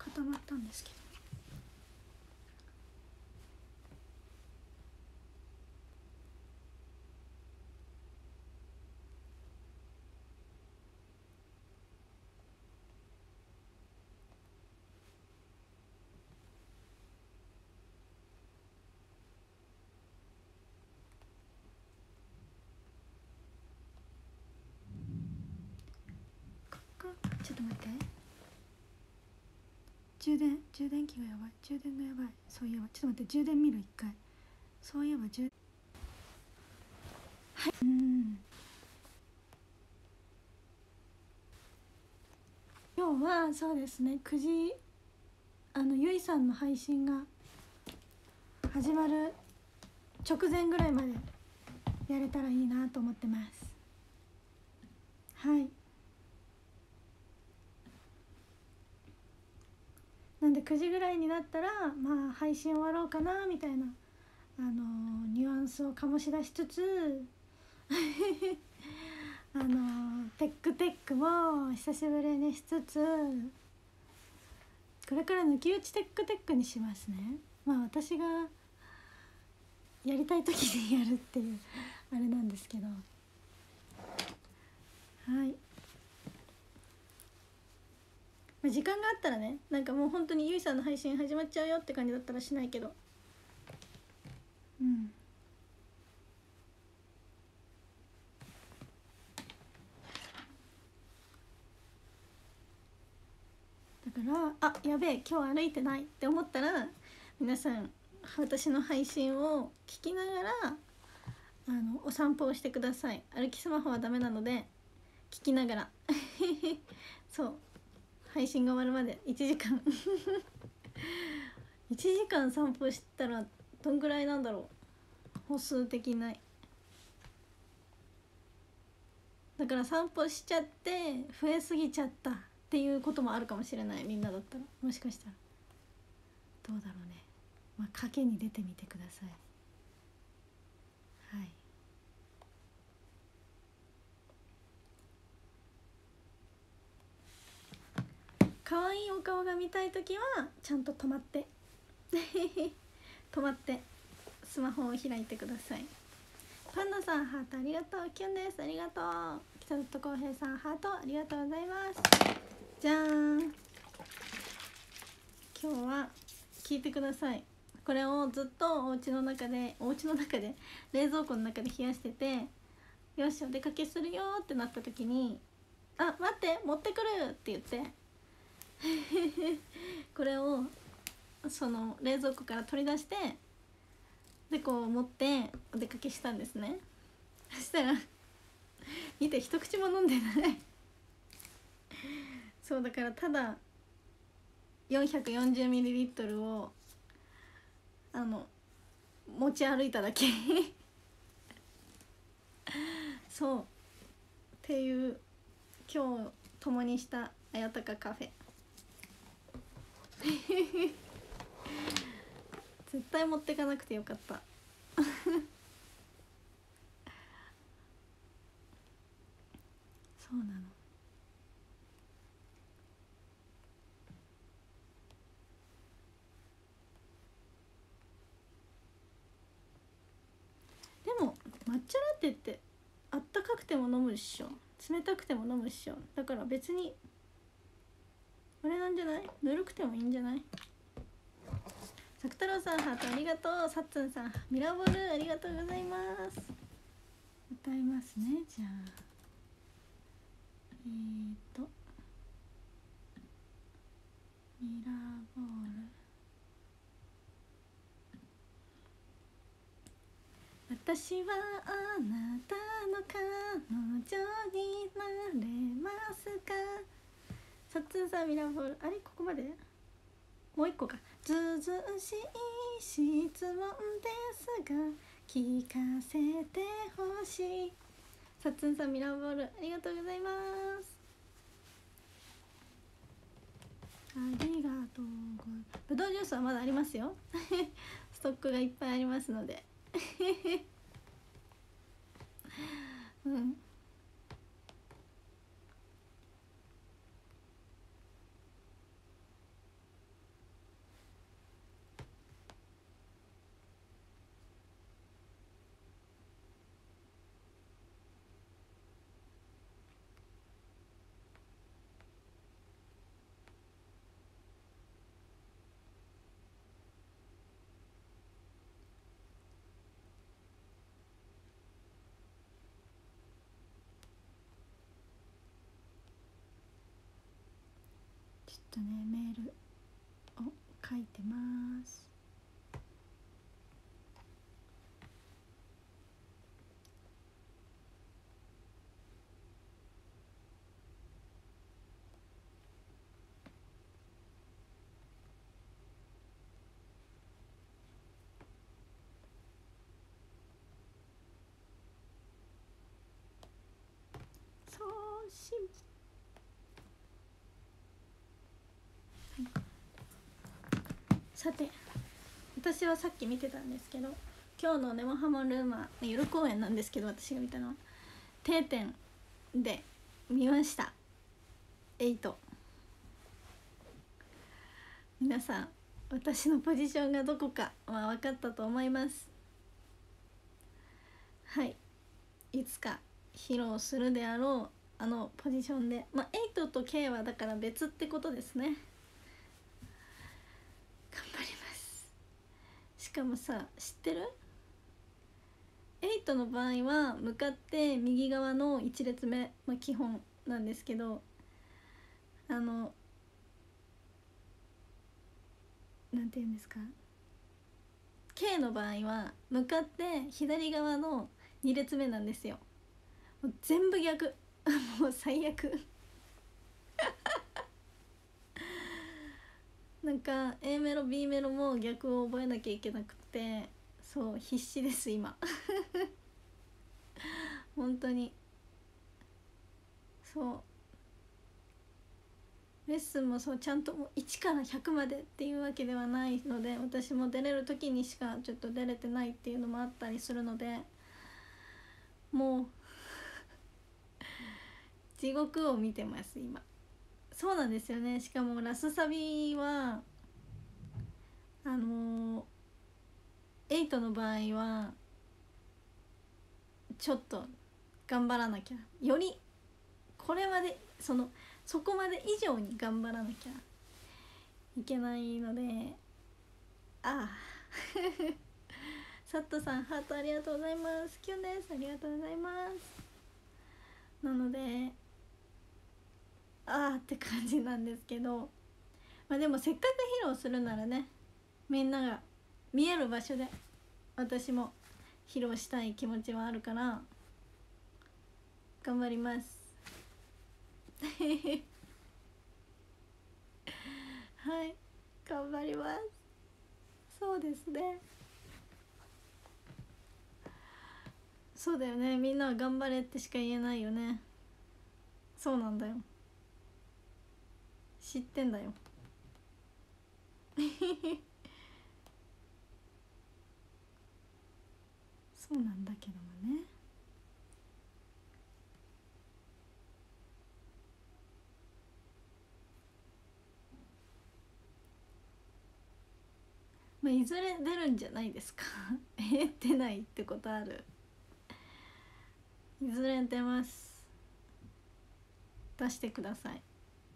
固まったんですけど。ちょっと待って、充電器がやばい、充電がやばい。そういえばちょっと待って、充電見る一回。そういえばはい、今日はそうですね、9時ゆいさんの配信が始まる直前ぐらいまでやれたらいいなと思ってます。はい、なんで9時ぐらいになったらまあ配信終わろうかなみたいなニュアンスを醸し出しつつテックも久しぶりにしつつ、これから抜き打ちテックにしますね。まあ私がやりたい時にやるっていうあれなんですけど、はい、まあ、時間があったらね、なんかもう本当にゆいさんの配信始まっちゃうよって感じだったらしないけど、だからやべえ今日歩いてないって思ったら、皆さん私の配信を聞きながらお散歩をしてください。歩きスマホはダメなので聞きながらそう、配信が終わるまで1時間1時間散歩したらどんぐらいなんだろう、歩数的な。だから散歩しちゃって増えすぎちゃったっていうこともあるかもしれない。みんなだったらもしかしたらどうだろうね。まあ賭けに出てみてください。はい、可愛いお顔が見たいときはちゃんと止まって止まってスマホを開いてください。パンダさんハートありがとう。キュンです、ありがとう。北里浩平さんハートありがとうございます。じゃーん、今日は聞いてください。これをずっとお家の中で冷蔵庫の中で冷やしてて、よしお出かけするよってなった時に待って持ってくるって言ってこれをその冷蔵庫から取り出して、でこう持ってお出かけしたんですね。そしたら見て、一口も飲んでないそうだから、ただ 440ml を持ち歩いただけそうっていう今日共にしたあやたかカフェ絶対持ってかなくてよかったそうなの。でも抹茶ラテってあったかくても飲むっしょ、冷たくても飲むっしょ。だから別にあれなんじゃない、ぬるくてもいいんじゃない。さく太郎さんハートありがとう。さっつんさんミラボルありがとうございます。歌いますね。じゃあミラボール、私はあなたの彼女になれますか。さっつんさんミラボール、あれここまで、もう一個か。ずうずうしい質問ですが聞かせてほしい。さっつんさんミラーボールありがとうございます。ありがとうございます。ぶどうジュースはまだありますよストックがいっぱいありますのでうんとねメールを書いてます。そうし、はい、さて私はさっき見てたんですけど、今日のネモハモルーマ夜公演なんですけど、私が見たのは定点で見ました。8。皆さん私のポジションがどこか、分かったと思います。はい、いつか披露するであろうあのポジションで、8と K はだから別ってことですね。頑張ります。しかもさ、知ってる？8の場合は向かって右側の1列目、基本なんですけど、なんて言うんですか、 K の場合は向かって左側の2列目なんですよ。もう全部逆もう最悪なんか A メロ B メロも逆を覚えなきゃいけなくて、そう必死です今本当に。そうレッスンもそうちゃんともう1から100までっていうわけではないので、私も出れる時にしかちょっと出れてないっていうのもあったりするので、もう地獄を見てます今。そうなんですよね。しかもラスサビは8の場合はちょっと頑張らなきゃ、よりこれまでそこまで以上に頑張らなきゃいけないので、ああサットさんハートありがとうございます。キュンです、ありがとうございます。なのでああって感じなんですけど、でもせっかく披露するならね、みんなが見える場所で私も披露したい気持ちはあるから頑張りますはい頑張ります。そうですね、そうだよね、みんなは頑張れってしか言えないよね。そうなんだよ、知ってんだよそうなんだけどもね。いずれ出るんじゃないですか出ないってことある？いずれ出ます。出してください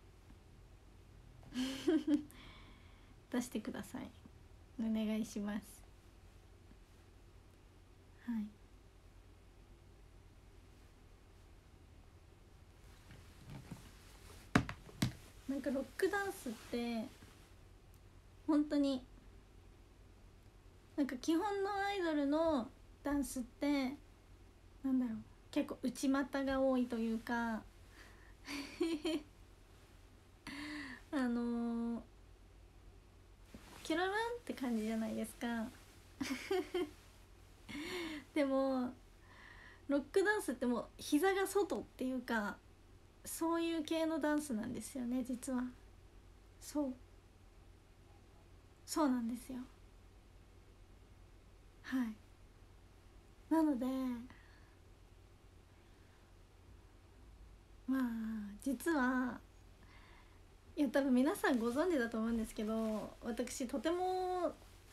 出してください、お願いします。はい、なんかロックダンスって本当になんか基本のアイドルのダンスってなんだろう、結構内股が多いというかキュラランって感じじゃないですかでもロックダンスってもう膝が外っていうか、そういう系のダンスなんですよね実は。そうなんですよ。はい、なので実はいや多分皆さんご存知だと思うんですけど、私とても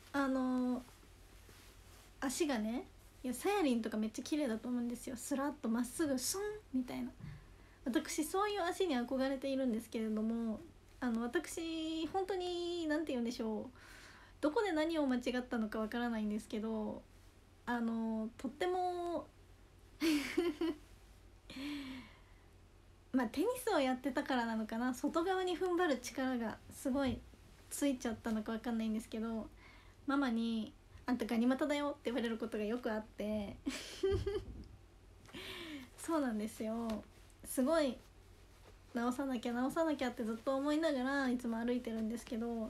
足がね、いやさやりんとかめっちゃ綺麗だと思うんですよ。スラッとまっすぐスンみたいな、私そういう足に憧れているんですけれども、私本当に何て言うんでしょう、どこで何を間違ったのかわからないんですけど、とってもまあテニスをやってたからなのかな、外側に踏ん張る力がすごいついちゃったのか分かんないんですけど、ママに「あんたガニ股だよ」って言われることがよくあってそうなんですよ。すごい直さなきゃ直さなきゃってずっと思いながらいつも歩いてるんですけど、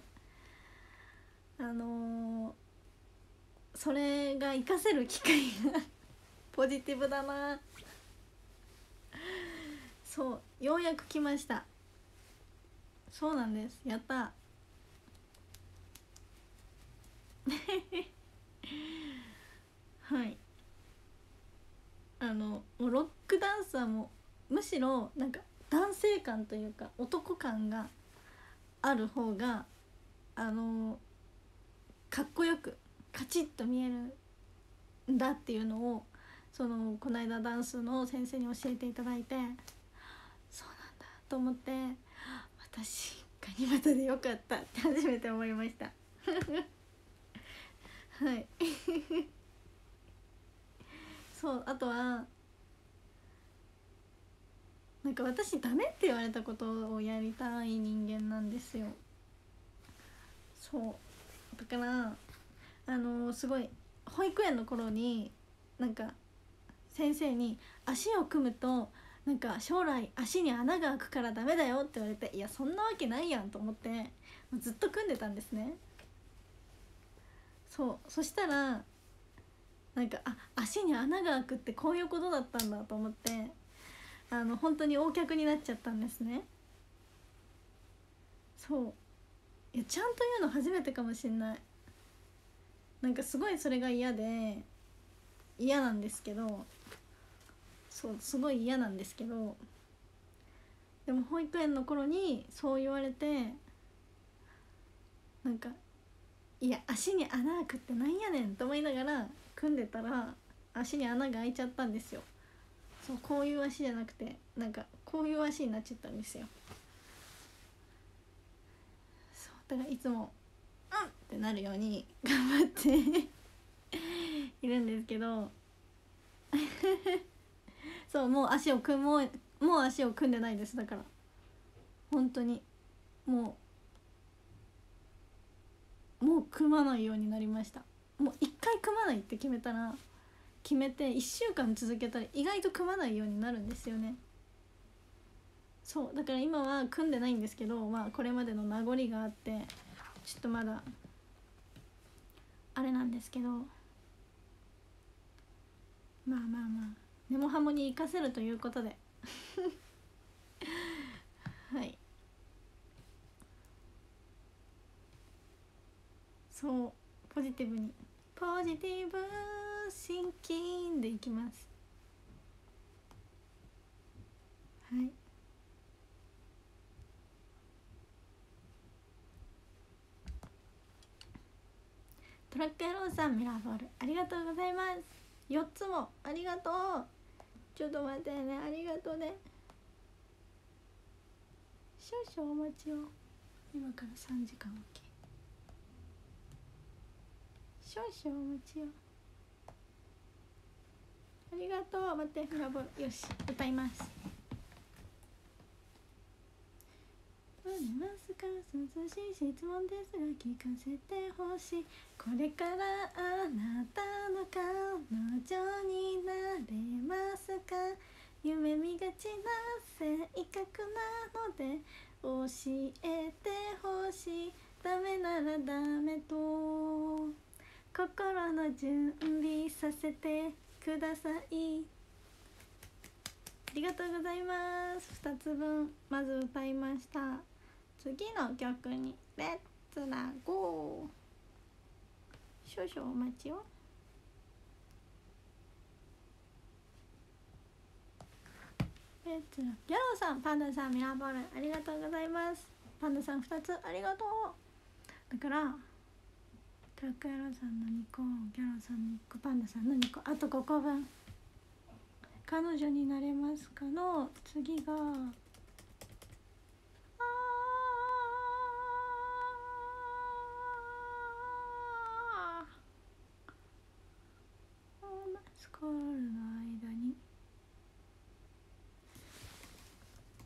それが活かせる機会がポジティブだな。そうようやく来ました。そうなんです、やったはいもうロックダンサーもむしろなんか男性感というか男感がある方がかっこよくカチッと見えるんだっていうのをこの間ダンスの先生に教えていただいて、そうなんだと思って、私ガニ股でよかったって初めて思いましたはいそうあとはなんか私ダメって言われたことをやりたい人間なんですよ。そうだからすごい保育園の頃になんか先生に足を組むとなんか将来足に穴が開くからダメだよって言われて、いやそんなわけないやんと思ってずっと組んでたんですね。そしたらなんか足に穴が開くってこういうことだったんだと思って、本当に横脚になっちゃったんですね。そういやちゃんと言うの初めてかもしんない。なんかすごいそれが嫌なんですけど、そうすごい嫌なんですけど、でも保育園の頃にそう言われて、なんかいや足に穴開くってなんやねんと思いながら組んでたら足に穴が開いちゃったんですよ。そうこういう足じゃなくてなんかこういう足になっちゃったんですよ。そうだからいつも「うん!」ってなるように頑張っているんですけどそうもう足を組んでないです。だから本当にもう組まないようになりました。もう一回組まないって決めて1週間続けたら意外と組まないようになるんですよね。そうだから今は組んでないんですけど、まあこれまでの名残があってちょっとまだあれなんですけど、まあまあまあネモハモに活かせるということではいそうポジティブシンキンでいきます。はいトラック野郎さんミラーボールありがとうございます。4つもありがとう。ちょっと待ってね、ありがとうね。少々お待ちを。今から3時間おき。少々お待ちを。ありがとう。待ってミラーボールよし歌います。ますか涼しい質問ですが聞かせてほしい。これからあなたの彼女になれますか。夢見がちな性格なので教えてほしい。ダメならダメと心の準備させてください。ありがとうございます。2つ分まず歌いました。次の曲にレッツラゴー。少々お待ちを。レッツラギャローさん、パンダさん、ミラーボールありがとうございます。パンダさん2つありがとう。だからトラック野郎さんの2個、ギャローさんの1個、パンダさんの2個、あと5個分。彼女になれますかの次がスコールの間に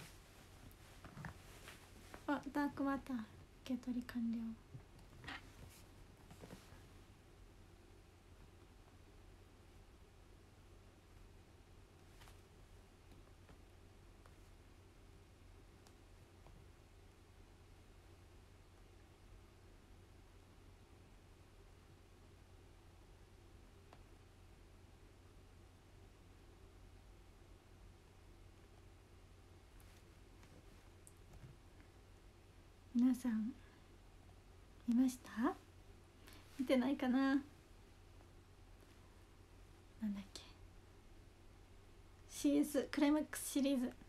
あ、ダークマター受け取り完了。皆さん見ました？見てないかな。なんだっけ、CS クライマックスシリーズ。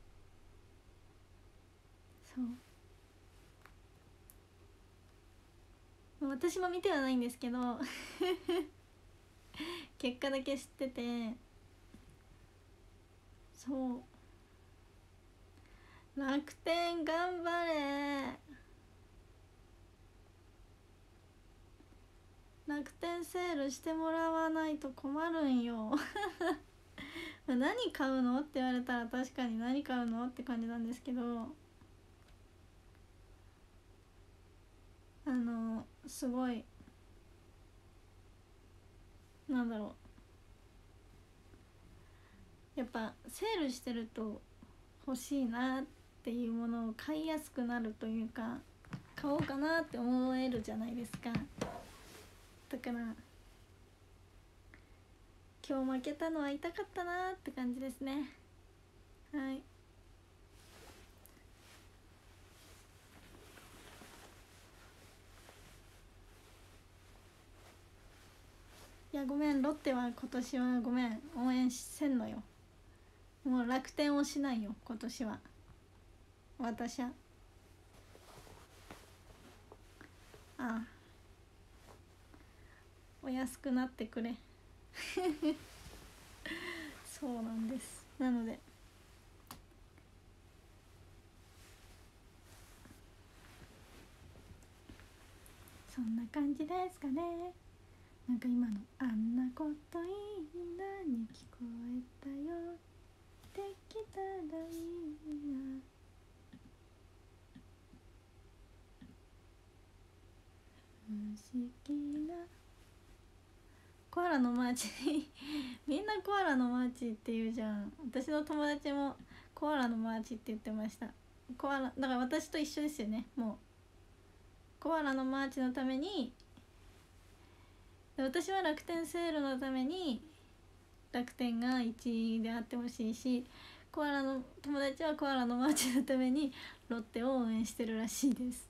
そう、私も見てはないんですけど結果だけ知ってて、そう、楽天頑張れ、楽天セールしてもらわないと困るんよ何買うのって言われたら確かに何買うのって感じなんですけど、すごい、なんだろう、やっぱセールしてると欲しいなっていうものを買いやすくなるというか、買おうかなって思えるじゃないですか。だから今日負けたのは痛かったなって感じですね。はい。いやごめん、ロッテは今年はごめん、応援せんのよ。もう楽天をしないよ今年は、私は。ああ、お安くなってくれそうなんです。なのでそんな感じですかね。なんか今の「あんなこといいんだに聞こえたよ」できたらいいな、不思議なコアラのマーチみんなコアラのマーチって言うじゃん。私の友達もコアラのマーチって言ってました。コアラだから私と一緒ですよね。もうコアラのマーチのために、私は楽天セールのために楽天が1位であってほしいし、コアラの友達はコアラのマーチのためにロッテを応援してるらしいです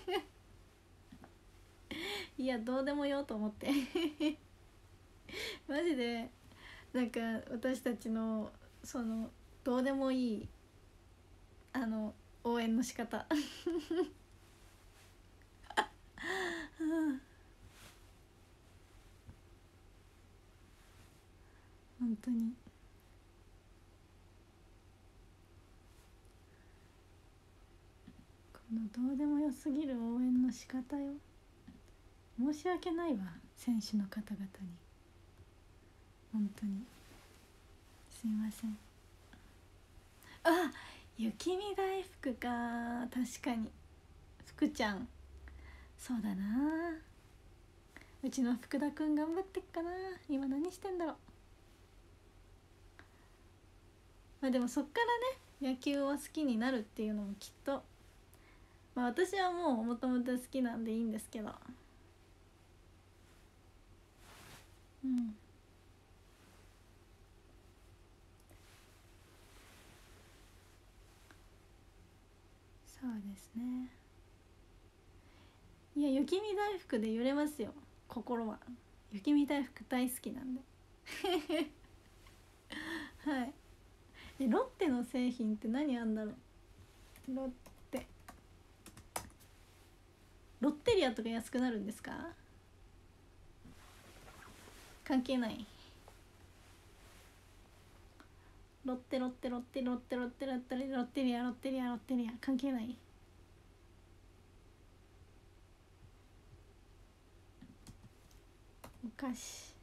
いやどうでもよと思ってマジでなんか私たちのそのどうでもいい応援の仕方本当にこのどうでもよすぎる応援の仕方よ。申し訳ないわ選手の方々に、本当にすいません。あ、雪見大福か、確かに福ちゃん、そうだな。うちの福田くん頑張ってっかな、今何してんだろう。まあでもそっからね野球を好きになるっていうのもきっと、まあ私はもうもともと好きなんでいいんですけど、うん、そうですね。いや雪見大福で揺れますよ心は。雪見大福大好きなんではい。ロッテの製品って何あんだろう。ロッテロッテリアとか安くなるんですか？関係ない。ロッテロッテロッテロッテロッテロッテロッテリアロッテリアロッテリア関係ない。お菓子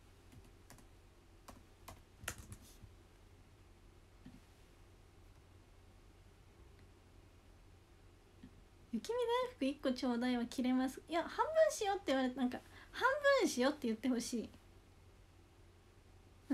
雪見大福1個ちょうだいは切れます。いや、半分しようって言われて、なんか半分しようって言ってほしい。うん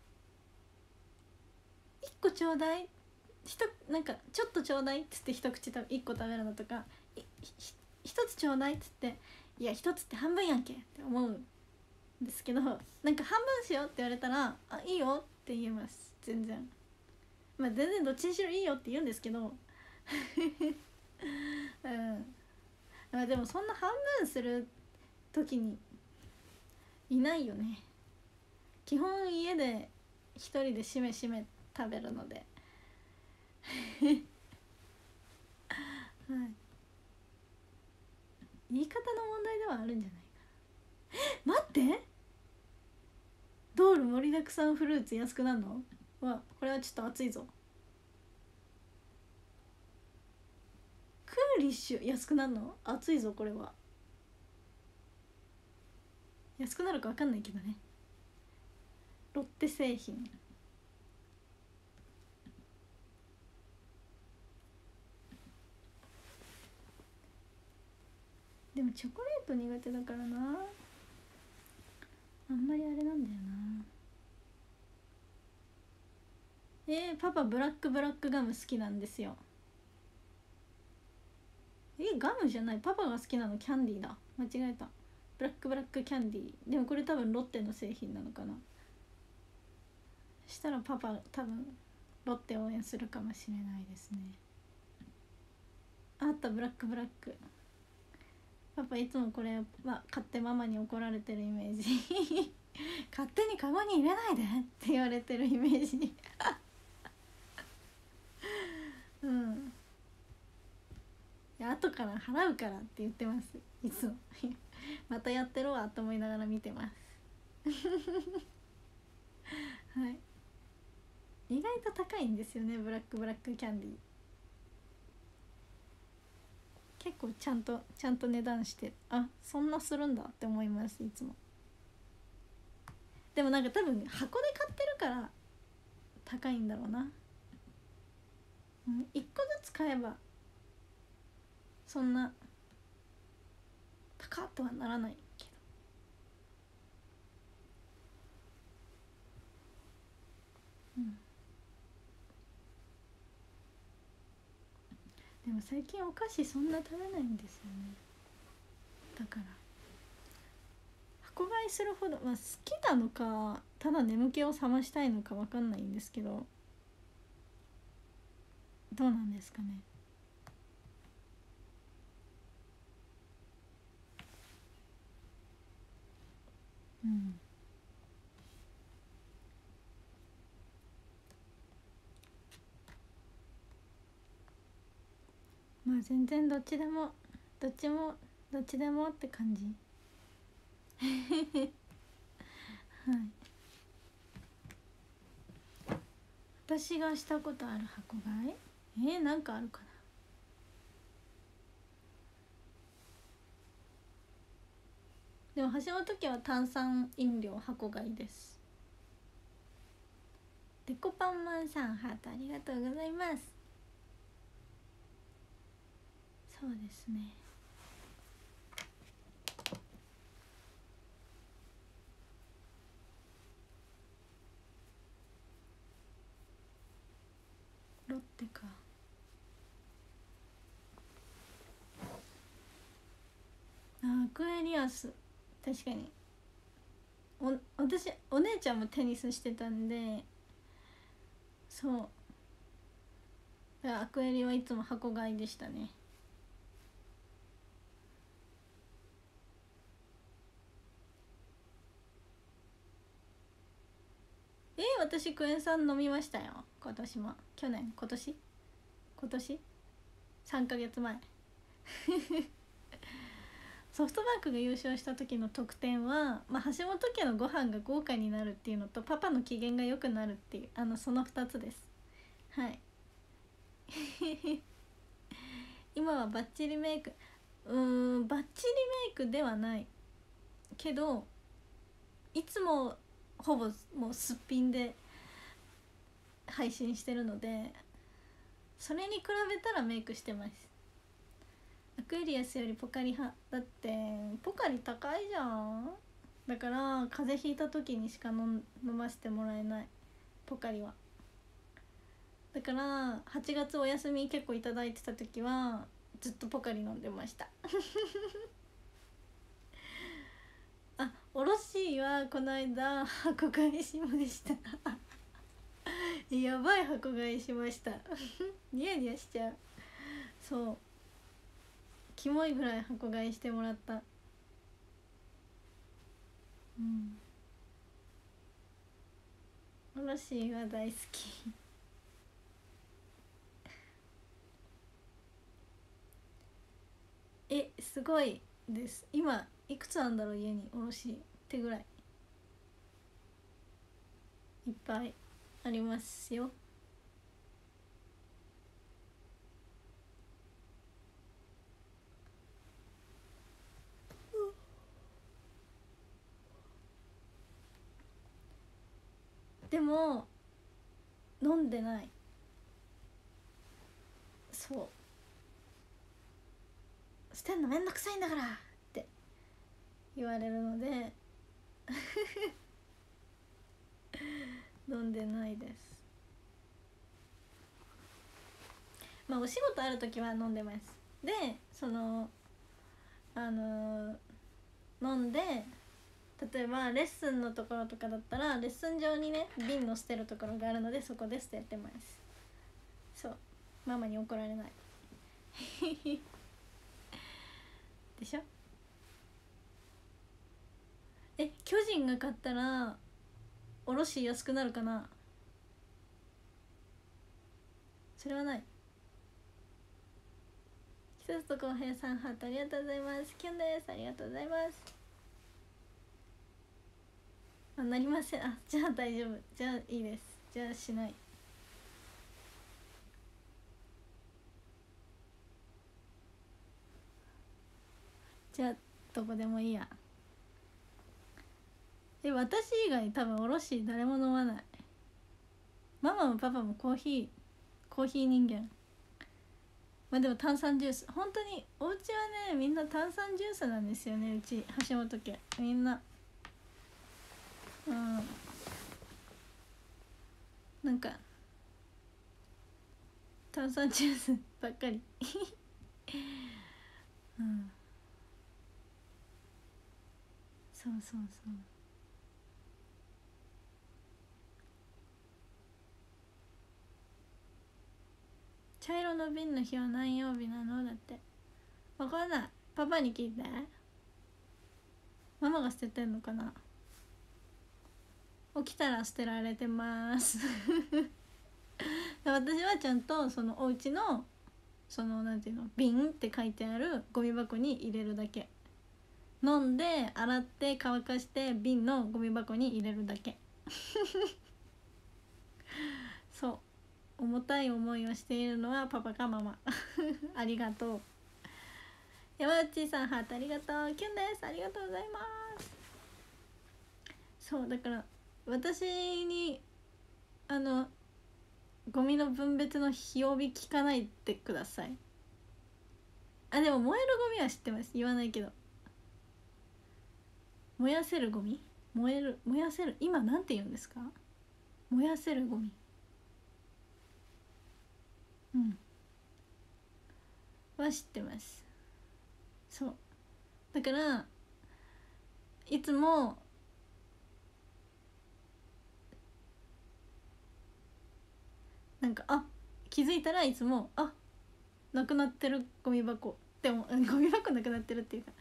、1個ちょうだい、なんかちょっとちょうだいっつって一口1個食べるのとか、1つちょうだいっつって、いや1つって半分やんけって思うんですけど、なんか半分しようって言われたら、あ、いいよって言えます。全然、まあ全然どっちにしろいいよって言うんですけどうん、まあでもそんな半分する時にいないよね。基本家で一人でしめしめ食べるのではい、言い方の問題ではあるんじゃないかな。待って、ドール盛りだくさんフルーツ安くなるのは、これはちょっと熱いぞ。クーリッシュ安くなるの熱いぞ。これは安くなるか分かんないけどね。ロッテ製品。でもチョコレート苦手だからな、あんまりあれなんだよな。パパブラックガム好きなんですよ。ガムじゃない、パパが好きなのキャンディーだ、間違えた。ブラックキャンディー。でもこれ多分ロッテの製品なのかな。したらパパ多分ロッテ応援するかもしれないですね。あった、ブラック。パパいつもこれは買ってママに怒られてるイメージ勝手にカゴに入れないでって言われてるイメージうん、後から払うからって言ってます、いつもまたやってるわと思いながら見てますはい、意外と高いんですよね、ブラックキャンディー。結構ちゃんと値段して、あ、そんなするんだって思います、いつも。でもなんか多分箱で買ってるから高いんだろうな。うん、1個ずつ買えばそんな高っとはならないけど、うん、でも最近お菓子そんな食べないんですよね。だから箱買いするほど、まあ、好きなのかただ眠気を覚ましたいのか分かんないんですけど、どうなんですかね。うん、まあ全然どっちでもって感じはい、私がしたことある箱買い、なんかあるかな。でも橋本家は炭酸飲料箱買いです。デコパンマンさんハートありがとうございます。そうですね、ロッテか。アクエリアス、確かに私お姉ちゃんもテニスしてたんで、そうだからアクエリはいつも箱買いでしたね。私クエン酸飲みましたよ、今年も。今年3ヶ月前ソフトバンクが優勝した時の特典は、まあ、橋本家のご飯が豪華になるっていうのとパパの機嫌が良くなるっていう、その2つです。はい今はバッチリメイク、バッチリメイクではないけど、いつもほぼもうすっぴんで配信してるので、それに比べたらメイクしてます。 アクエリアスよりポカリ派だって。ポカリ高いじゃん。だから風邪ひいた時にしか飲ませてもらえない、ポカリは。だから8月お休み結構いただいてた時はずっとポカリ飲んでましたあ、おろしはこの間箱買いしましたやばい箱買いしましたニヤニヤしちゃう。そう、キモいぐらい箱買いしてもらった。うん、おろしは大好きすごいです。今いくつあんだろう、家におろしってぐらいいっぱいありますよ。でも飲んでない。そう捨てんのめんどくさいんだからって言われるので飲んでないです。まあお仕事ある時は飲んでます。で飲んで、例えばレッスンのところとかだったらレッスン上にね瓶の捨てるところがあるので、そこで捨ててます。そう、ママに怒られないでしょ。巨人が勝ったらおろし安くなるかな。それはない。ひとつとこうへいさんハートありがとうございます。キュンです、ありがとうございます。なりません。じゃあ大丈夫、じゃあいいです。じゃあしない。じゃあどこでもいいや。私以外多分おろし誰も飲まない。ママもパパもコーヒー人間。まあでも炭酸ジュース、本当にお家はねみんな炭酸ジュースなんですよね。うち橋本家みんな、なんか炭酸ジュースばっかりそうそうそう。茶色の瓶の日は何曜日なのだって。わかんない。パパに聞いて。ママが捨ててんのかな。起きたら捨てられてます私はちゃんとそのお家のなんていうの、瓶って書いてあるゴミ箱に入れるだけ。飲んで洗って乾かして瓶のゴミ箱に入れるだけそう重たい思いをしているのはパパかママありがとう。山内さんハートありがとう。キュンです、ありがとうございます。そうだから私にゴミの分別の日曜日聞かないでください。でも燃えるゴミは知ってます。言わないけど。燃やせるゴミ、燃やせる、今なんて言うんですか。燃やせるゴミは知ってます。そうだからいつもなんか気づいたらいつもなくなってるゴミ箱でもゴミ箱なくなってるっていうか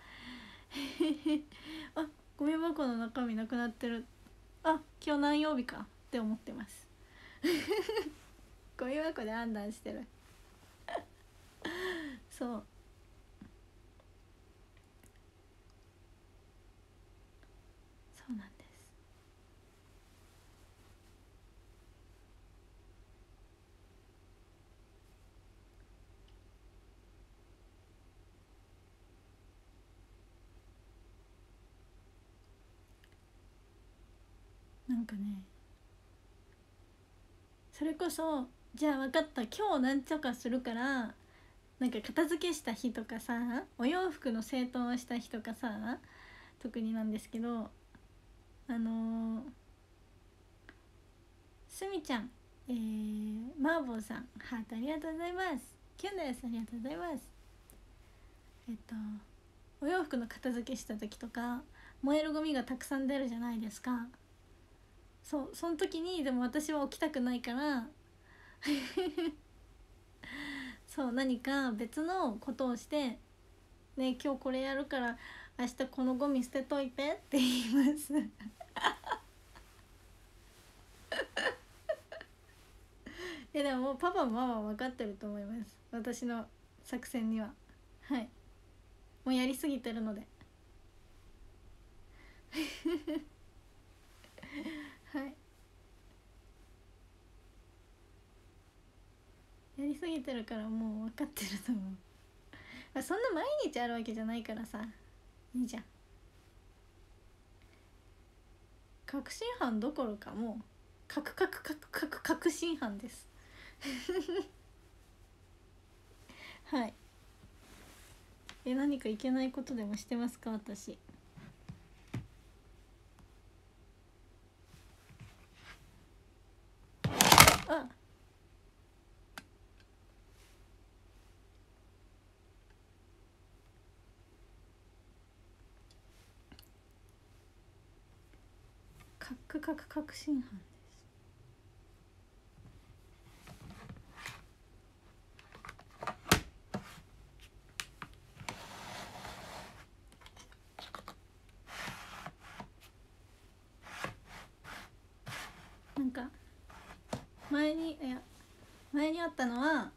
ゴミ箱の中身なくなってる、今日何曜日かって思ってますゴミ箱で判断してるそうそうなんです。なんかね、それこそじゃあ分かった、今日なんちゃかするからなんか片付けした日とかさ、お洋服の整頓をした日とかさ、特になんですけど、すみちゃん、マーボーさんハートありがとうございます。キュンです、ありがとうございます。お洋服の片付けした時とか燃えるゴミがたくさん出るじゃないですか。その時にでも私は起きたくないからそう何か別のことをしてね、今日これやるから明日このゴミ捨てといてって言いますでもパパもママは分かってると思います、私の作戦には。はい、もうやりすぎてるのではいやりすぎてるからもう分かってると思うそんな毎日あるわけじゃないからさ、いいじゃん。確信犯どころかもう確信犯ですはい。何かいけないことでもしてますか、私。あ、確信犯です。なんか前にあったのは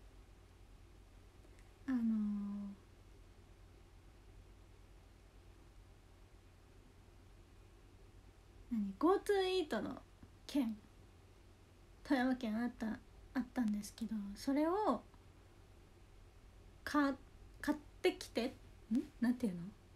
GoTo イートの券、富山県あったんですけど、それを買ってきて、なんていうの、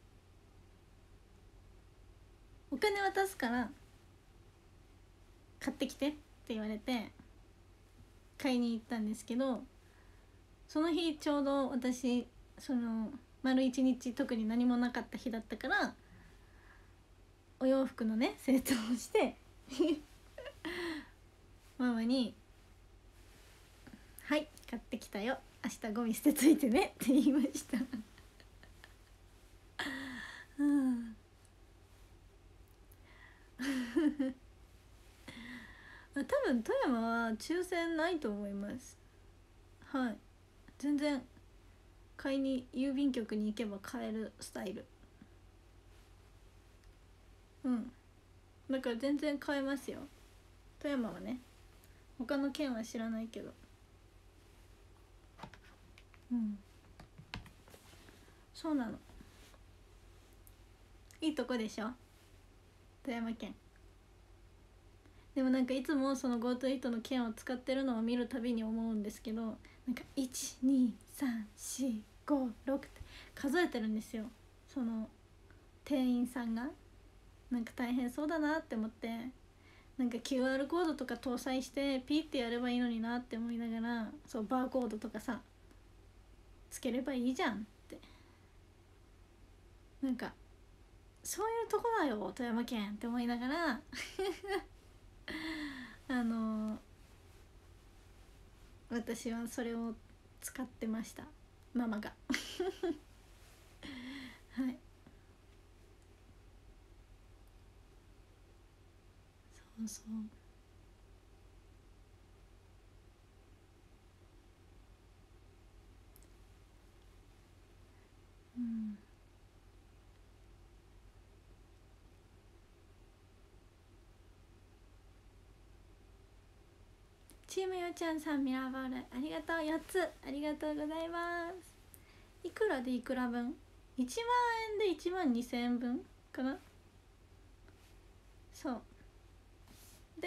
お金渡すから買ってきてって言われて買いに行ったんですけど、その日ちょうど私丸一日特に何もなかった日だったから、お洋服のね整頓をしてママに「はい買ってきたよ、明日ゴミ捨てといてね」って言いましたうん多分富山は抽選ないと思います。はい、全然買いに郵便局に行けば買えるスタイル。だから全然買えますよ、富山はね。他の県は知らないけど。そうなの、いいとこでしょ富山県。でもなんかいつもその GoTo イートの券を使ってるのを見るたびに思うんですけど、なんか12345って数えてるんですよ、その店員さんが。なんか大変そうだなって思って、なんか QR コードとか搭載してピッてやればいいのになって思いながら、そうバーコードとかさつければいいじゃんって、なんかそういうとこだよ富山県って思いながら私はそれを使ってました、ママがはいそうそう。チームよちゃんさんミラーボールありがとう、4つありがとうございます。いくらでいくら分、1万円で1万2000円分かな。そうです。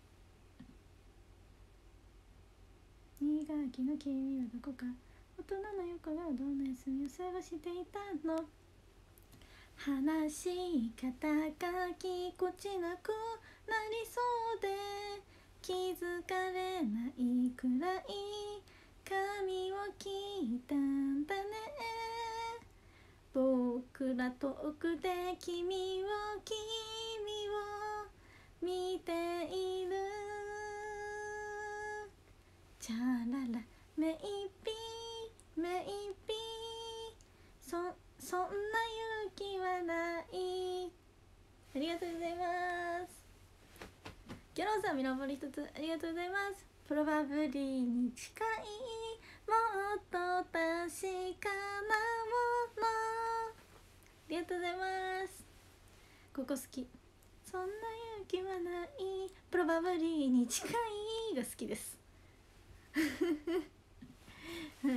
新学期の君はどこか、大人の横がどんな休みを過ごしていたの、話し方がぎこちなくなりそうで気づかれないくらい髪を切いたんだね。僕ら遠くで君を見ている。チャララメイビーメイビー、そんな勇気はない。ありがとうございます。ギャローさん、ミラボリ一つありがとうございます。プロバブリーに近いもっと確かなもの、ありがとうございます。ここ好き。そんな勇気はない、プロバブリーに近いが好きですはい、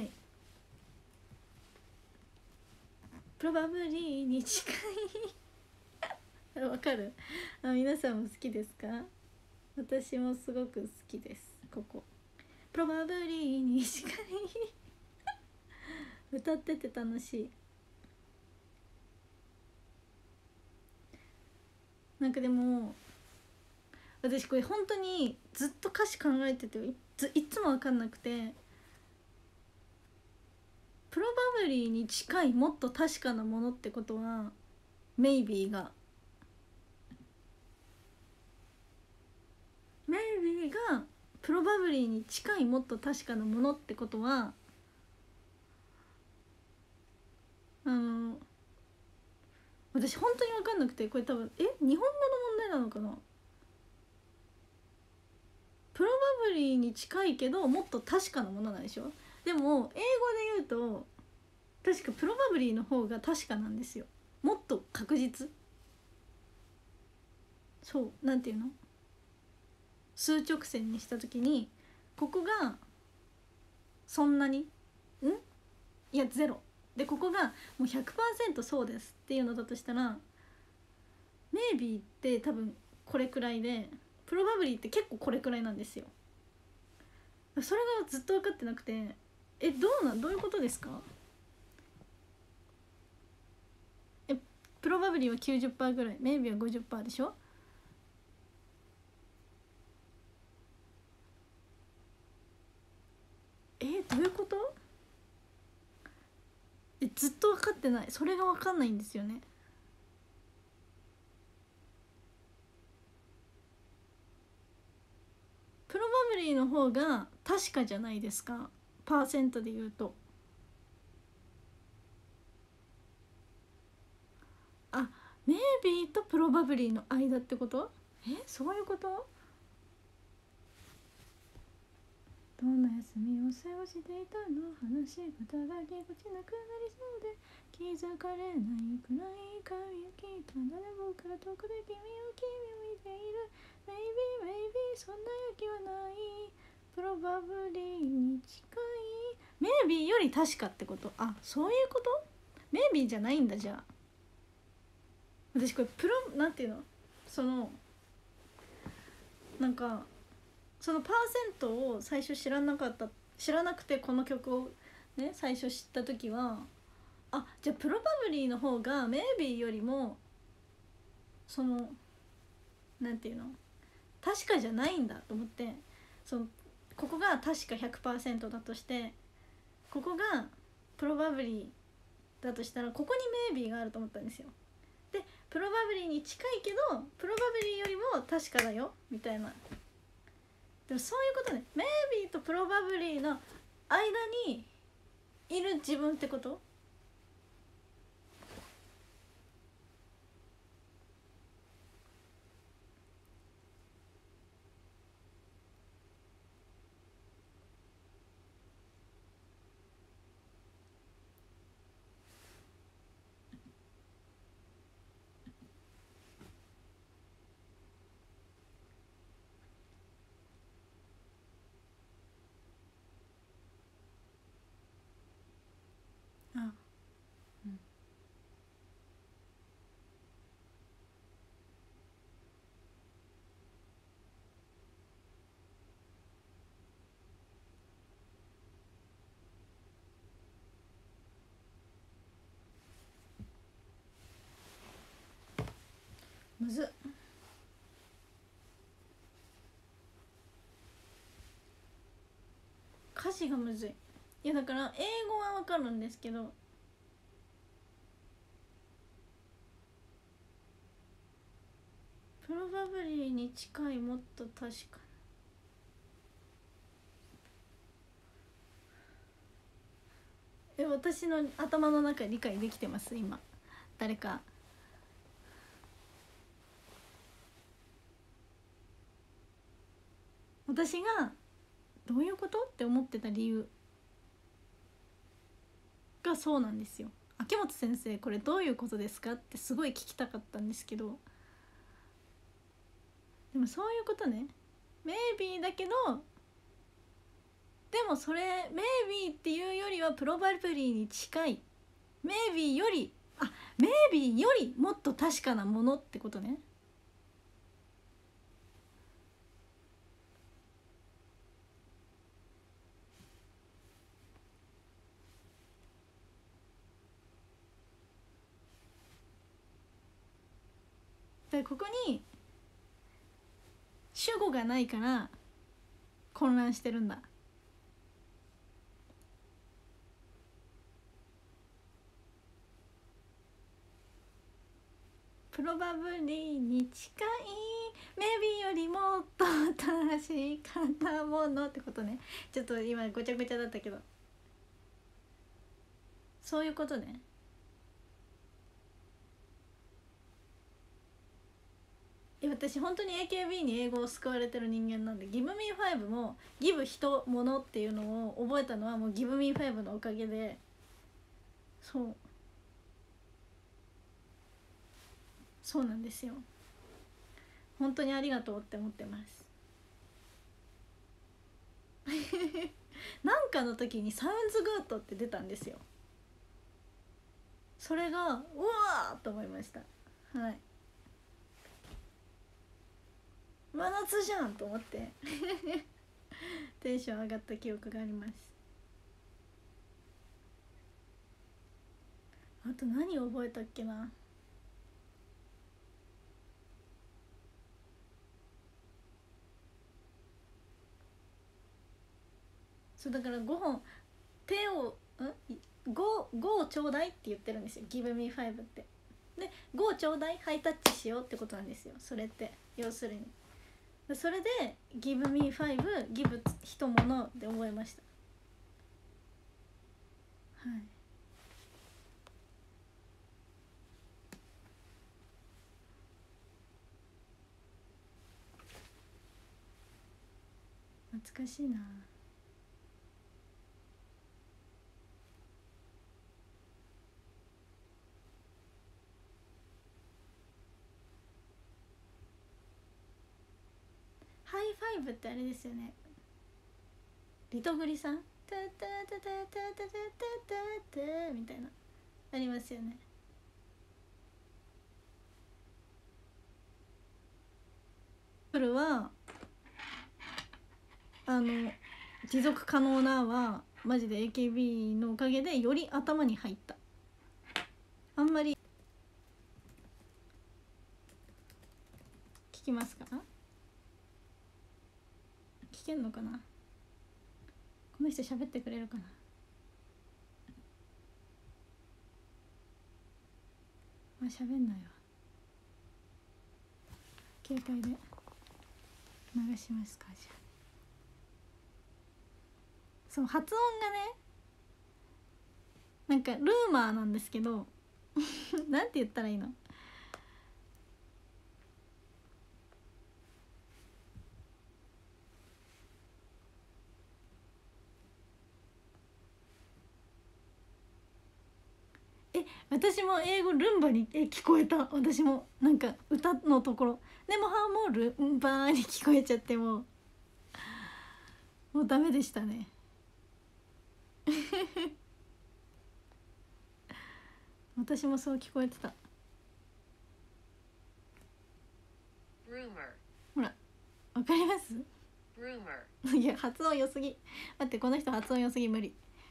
プロバブリーに近いわかる？皆さんも好きですか？私もすごく好きです。ここプロバブリーに近い歌ってて楽しい。なんかでも私これ本当にずっと歌詞考えてていつも分かんなくて、プロバブリーに近いもっと確かなものってことはメイビーがプロバブリーに近いもっと確かなものってことは私本当に分かんなくて、これ多分日本語の問題なのかな。プロバブリーに近いけどもっと確かなものなんでしょ。でも英語で言うと確かプロバブリーの方が確かなんですよ。もっと確実。そうなんていうの、数直線にした時にここがそんなにいやゼロで、ここがもう 100% そうですっていうのだとしたら、メイビーって多分これくらいで、プロバブリーって結構これくらいなんですよ。それがずっと分かってなくて、どういうことですか？プロバブリーは 90% ぐらい、メイビーは 50% でしょ。どういうこと？ずっと分かってない。それが分かんないんですよね。プロバブリーの方が確かじゃないですか、パーセントで言うと。あ、メイビーとプロバブリーの間ってこと？そういうこと？どんな休みを過ごしていたの？話し方がぎこちなくなりそうで気づかれないくらいかゆきただで僕から遠くで君を見ている。メイビーそんな勇気はない、プロバブリーに近い。メイビーより確かってこと？あ、そういうこと？メイビーじゃないんだ。じゃあ私これなんていうの、なんかそのパーセントを最初知らなくて、この曲をね最初知った時は、じゃあプロバブリーの方がメイビーよりもなんていうの、確かじゃないんだと思って、ここが確か 100% だとして、ここがプロバブリーだとしたら、ここにメイビーがあると思ったんですよ。でプロバブリーに近いけどプロバブリーよりも確かだよみたいな。でもそういうことね。メイビーとプロバブリーの間にいる自分ってこと？あ、むずっ。歌詞がむずい。 いやだから英語はわかるんですけど、プロバブリーに近い、もっと確かに。私の頭の中理解できてます今？誰か私がどういうことって思ってた理由がそうなんですよ。秋元先生これどういうことですかってすごい聞きたかったんですけど、でもそういうことね、メイビーだけど、でもそれメイビーっていうよりはプロバブリーに近い、メイビーよりメイビーよりもっと確かなものってことね。でここに主語がないから混乱してるんだ。プロバブリーに近いメイビーよりもっと確かなものってことね。ちょっと今ごちゃごちゃだったけど、そういうことね。私本当に AKB に英語を救われてる人間なんで、 Give Me 5も Give 人物っていうのを覚えたのはもう Give Me 5のおかげで、そうなんですよ。本当にありがとうって思ってます。なんかの時にサウンズグッドって出たんですよ。それがうわーと思いました。はい、真夏じゃんと思ってテンション上がった記憶があります。あと何覚えたっけな。そうだから5本手を5をちょうだいって言ってるんですよ、 Give me 5って。で5ちょうだい、ハイタッチしようってことなんですよ、それって要するに。それで Give me 5 Give 人物で覚えました。はい、懐かしいな。ハイファイブってあれですよね、リトグリさん、タタタタタタタタタタみたいなありますよね。これは持続可能なはマジで AKB のおかげでより頭に入った。あんまり聞きますか？聞けんのかな、この人喋ってくれるかな。まあ喋んないわ、携帯で流しますか。じゃあそう発音がね、なんかルーマーなんですけどなんて言ったらいいの。私も英語ルンバに聞こえた。私もなんか歌のところでもハモルンバーに聞こえちゃって、もうダメでしたね私もそう聞こえてた。ほらわかります？いや発音良すぎ。待って、この人発音良すぎ、無理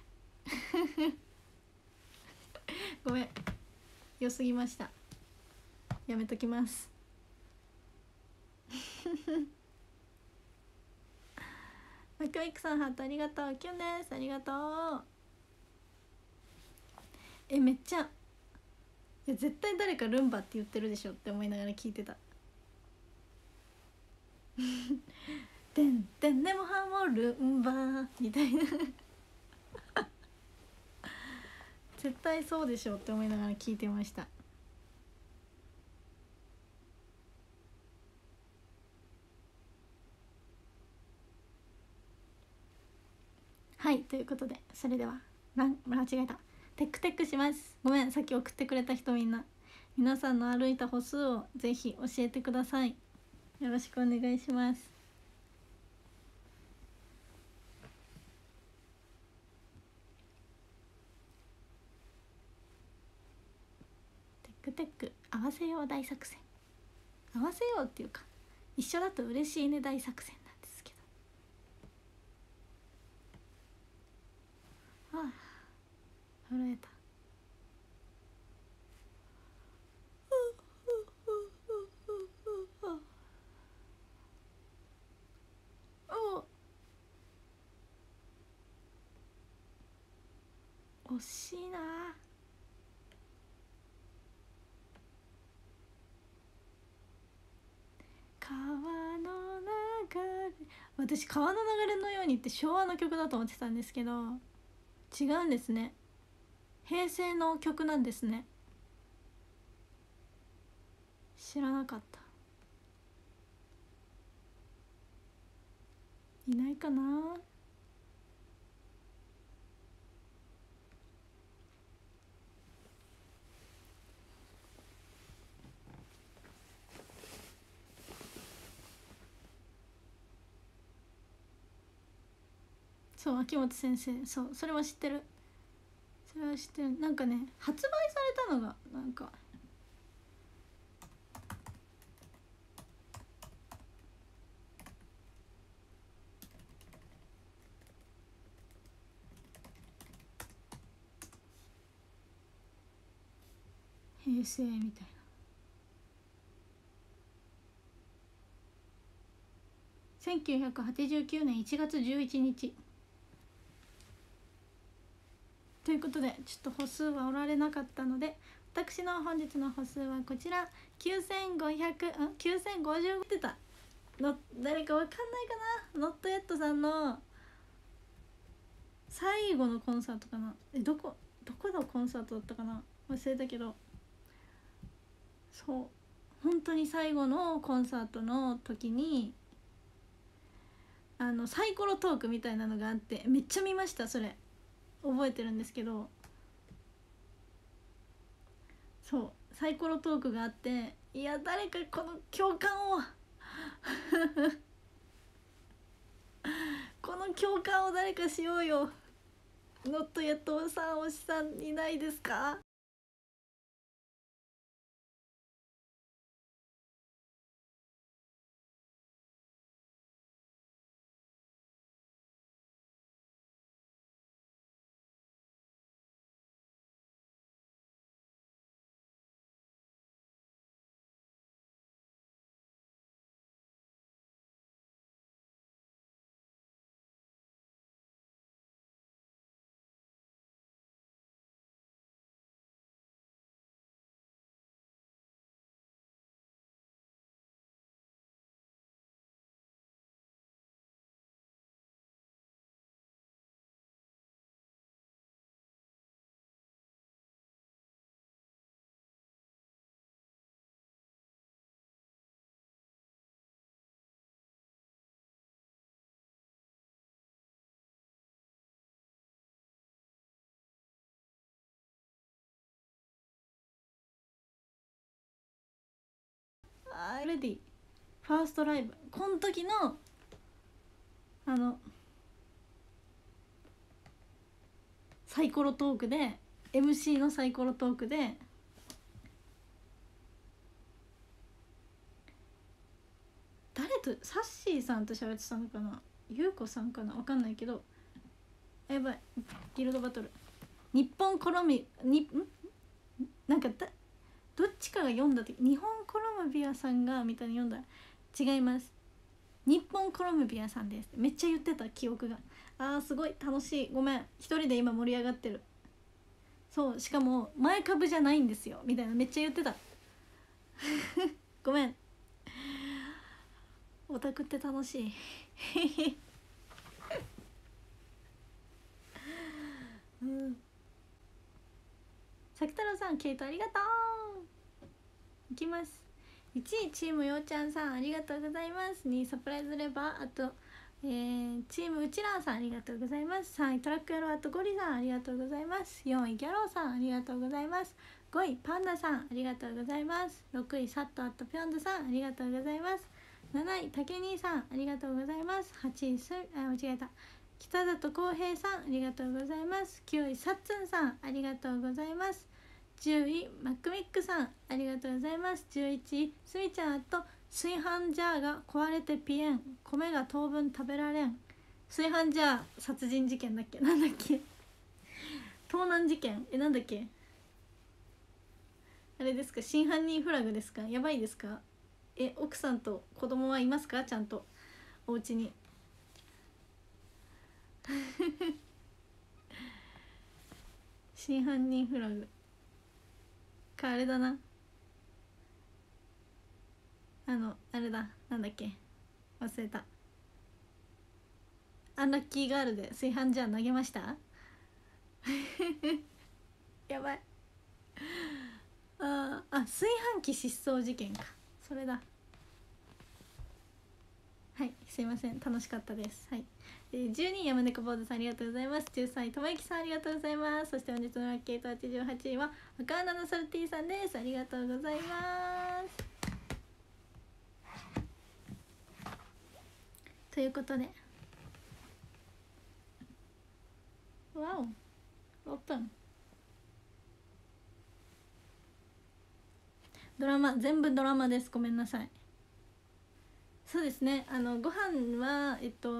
ごめん、良すぎました。やめときますマキオイクさんハートありがとう。キュンです、ありがとう。めっちゃ、いや絶対誰かルンバって言ってるでしょって思いながら聞いてた。てんてんでもハモルンバみたいな絶対そうでしょって思いながら聞いてました。はい、ということでそれでは間違えた、テックテックします。ごめん、さっき送ってくれた人、皆さんの歩いた歩数をぜひ教えてください。よろしくお願いします。テックテック合わせよう大作戦、合わせようっていうか一緒だと嬉しいね大作戦なんですけど、はあ震えた。惜しいな。川の流れ、私川の流れのようにって昭和の曲だと思ってたんですけど違うんですね。平成の曲なんですね。知らなかった。いないかな。そう秋元先生、そうそれは知ってる、それは知ってる。なんかね発売されたのがなんか平成みたいな。1989年1月11日ということで、ちょっと歩数はおられなかったので、私の本日の歩数はこちら9050ってたの。誰かわかんないかな。ノットエットさんの最後のコンサートかな。どこのコンサートだったかな、忘れたけど、そう本当に最後のコンサートの時にサイコロトークみたいなのがあって、めっちゃ見ました。それ覚えてるんですけど、そうサイコロトークがあって、いや誰かこの共感をこの共感を誰かしようよ。ノットやっとさん、おしさんいないですか。レディファーストライブ、この時のサイコロトークで MC のサイコロトークで誰とサッシーさんと喋ってたのかな、ゆうこさんかな、わかんないけど、やばい、ギルドバトル日本コロミになんかどっちかが読んだ時、日本コロンビアさんがみたいに読んだ、違います。 日本コロンビアさんですめっちゃ言ってた記憶が。あーすごい楽しい。ごめん一人で今盛り上がってる。そうしかも前株じゃないんですよみたいなめっちゃ言ってたごめんオタクって楽しいうん、さきたろうさんケイトありがとう。いきます。1位チームようちゃんさんありがとうございます。2位サプライズレバーあと、チームうちらんさんありがとうございます。3位トラック野郎あとゴリさんありがとうございます。4位ギャローさんありがとうございます。5位パンダさんありがとうございます。6位サットあとぴょんどさんありがとうございます。7位たけにさんありがとうございます。8位間違えた北里康平さんありがとうございます。9位さっつんさんありがとうございます。10位マックミックさんありがとうございます。11位すみちゃんと炊飯ジャーが壊れてピエン米が当分食べられん。炊飯ジャー殺人事件だっけなんだっけ盗難事件なんだっけあれですか真犯人フラグですか。やばいですか。奥さんと子供はいますかちゃんとお家に真犯人フラグかあれだなあれだなんだっけ忘れた。アンラッキーガールで炊飯ジャー投げましたやばい。炊飯器失踪事件かそれだ。はいすいません楽しかったです。はい、12位山猫坊主さんありがとうございます。13位ともゆきさんありがとうございます。そして本日のラッキーと88位は赤穴のソルティさんです。ありがとうございます。ということでわおオープンドラマ全部ドラマです。ごめんなさい。そうですねご飯は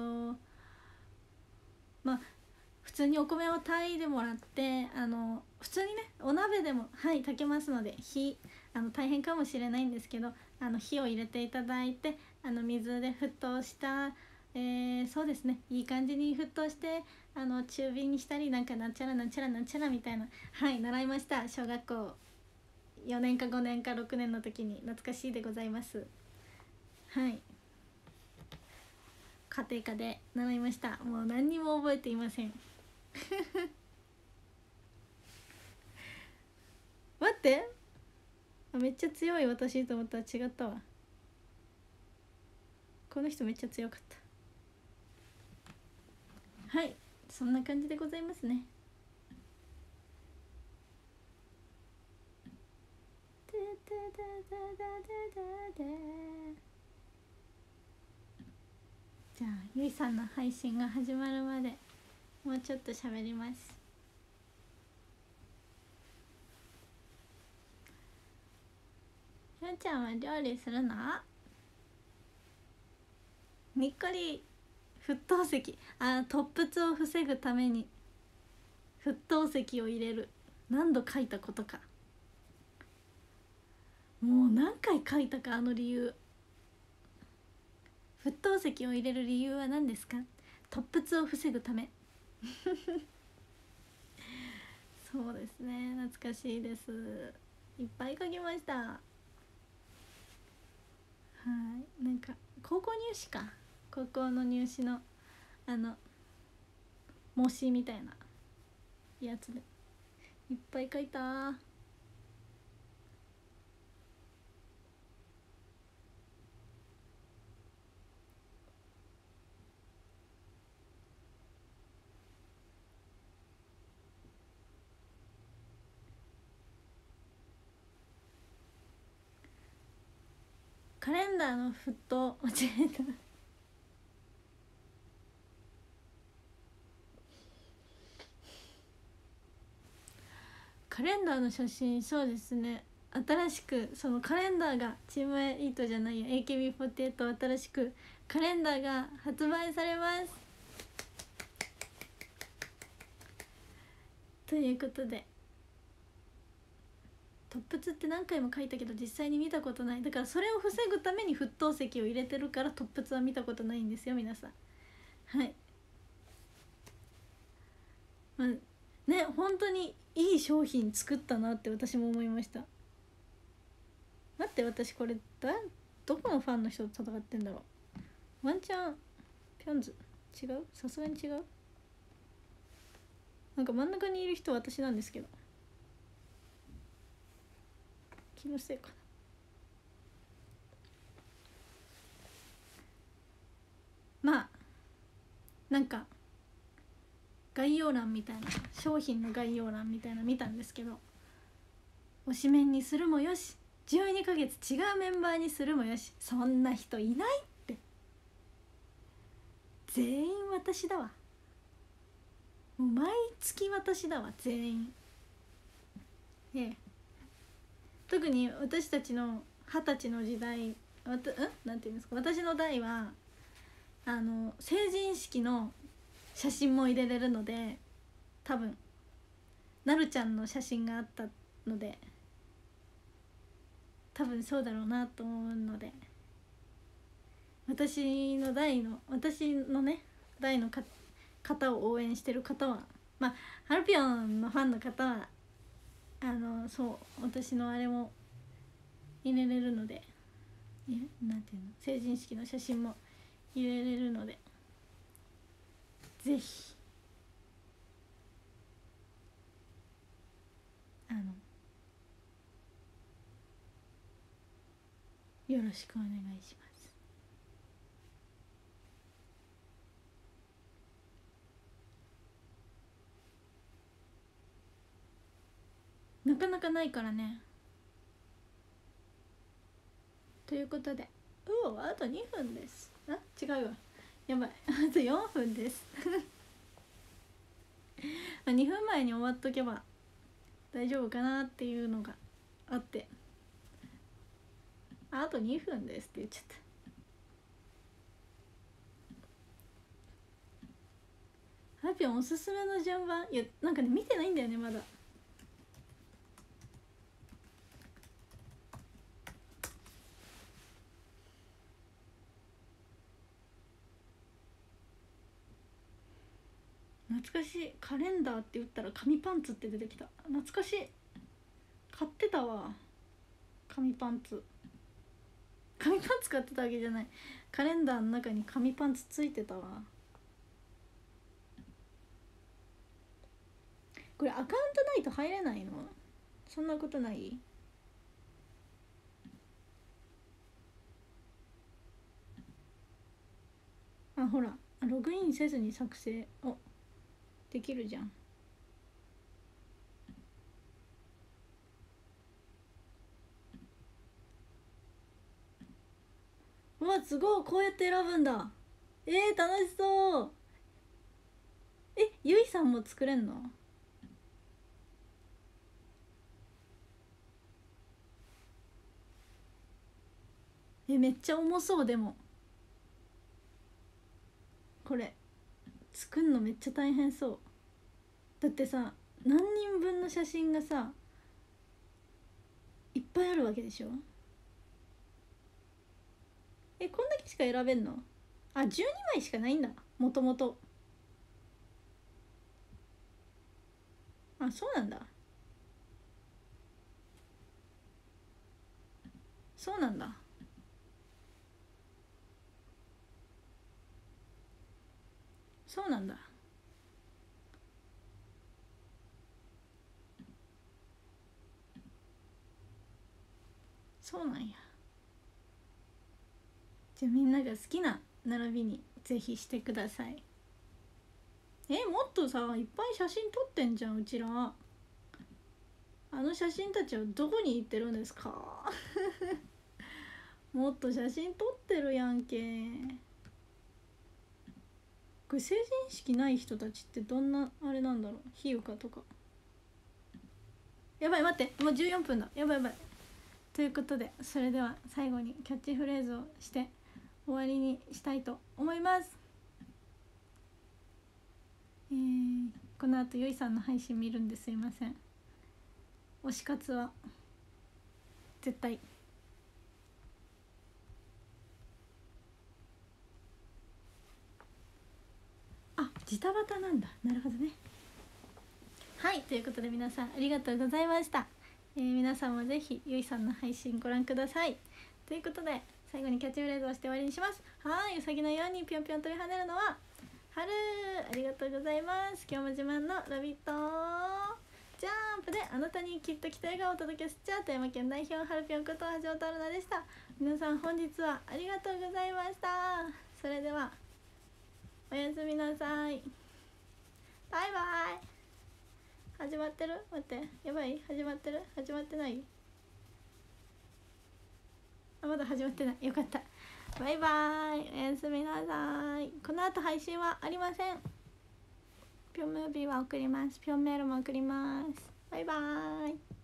まあ普通にお米を炊いてもらって普通にねお鍋でもはい炊けますので大変かもしれないんですけど火を入れていただいて水で沸騰した、そうですねいい感じに沸騰して中火にしたりなんかなんちゃらなんちゃらなんちゃらみたいなはい習いました小学校4年か5年か6年の時に。懐かしいでございます。はい家庭科で習いました。もう何にも覚えていません待ってめっちゃ強い私と思ったら違ったわ。この人めっちゃ強かった。はいそんな感じでございますね。じゃあゆいさんの配信が始まるまでもうちょっと喋ります。ゆうちゃんは料理するの？にっこり沸騰石突沸を防ぐために沸騰石を入れる。何度書いたことか。もう何回書いたか理由。沸騰石を入れる理由は何ですか？突沸を防ぐためそうですね懐かしいです。いっぱい書きました。はいなんか高校入試か高校の入試の模試みたいなやつでいっぱい書いた。カレンダーの沸騰間違えたカレンダーの写真そうですね新しくそのカレンダーがチーム8じゃないや AKB48 新しくカレンダーが発売されますということでトップ2って何回も書いたけど実際に見たことない。だからそれを防ぐために沸騰石を入れてるから、トップ2は見たことないんですよ皆さん。はい、まあ、ね、本当にいい商品作ったなって私も思いました。待って、私これどこのファンの人と戦ってんだろう。ワンチャンピョンズ違う？さすがに違う？なんか真ん中にいる人は私なんですけど、気のせいかな。まあなんか概要欄みたいな、商品の概要欄みたいな見たんですけど、推しメンにするもよし、12ヶ月違うメンバーにするもよし、そんな人いないって。全員私だわ。もう毎月私だわ全員。特に私たちの20歳の時代、なんていうんですか、私の代は成人式の写真も入れれるので、多分なるちゃんの写真があったので、多分そうだろうなと思うので、私のね代の方を応援してる方は、まあハルピョンのファンの方はそう私のあれも入れれるので、なんていうの、成人式の写真も入れれるので、ぜひよろしくお願いします。なかなかないからね。ということで、あと2分です。違うわ、やばいあと4分です2分前に終わっとけば大丈夫かなっていうのがあって、あと2分ですって言っちゃった。ハピョンおすすめの順番、いやなんかね見てないんだよねまだ。懐かしい。カレンダーって言ったら紙パンツって出てきた。懐かしい。買ってたわ紙パンツ。紙パンツ買ってたわけじゃない、カレンダーの中に紙パンツついてたわ。これアカウントないと入れないの？そんなことない？ほらログインせずに作成できるじゃん。うわすごい、こうやって選ぶんだ。楽しそう。ゆいさんも作れんの？めっちゃ重そう。でもこれ作んのめっちゃ大変そう。だってさ、何人分の写真がさいっぱいあるわけでしょ。こんだけしか選べんの？12枚しかないんだもともと。そうなんだ。そうなんだ。そうなんだ。そうなんや。じゃあみんなが好きな並びにぜひしてください。もっとさいっぱい写真撮ってんじゃんうちら。あの写真たちはどこに行ってるんですかもっと写真撮ってるやんけ。これ成人式ない人たちってどんなあれなんだろう。ひゆかとか。やばい待って、もう14分だ。やばいやばい。ということで、それでは最後にキャッチフレーズをして終わりにしたいと思います。この後ゆいさんの配信見るんですいません。推し活は絶対。あ、ジタバタなんだ。なるほどね。はい、ということで皆さんありがとうございました。皆さんもぜひゆいさんの配信ご覧ください。ということで最後にキャッチフレーズをして終わりにします。はい、うさぎのようにぴょんぴょん飛び跳ねるのは春。ありがとうございます。今日も自慢のラビットジャンプであなたにきっときた笑顔をお届けしちゃう富山県代表春ぴょんこと橋本春菜でした。皆さん本日はありがとうございました。それではおやすみなさい。バイバイ。始まってる？待って、やばい、始まってる？始まってない？あ、まだ始まってない。よかった。バイバーイ。おやすみなさい。この後配信はありません。ピョンムービーは送ります。ピョンメールも送ります。バイバーイ。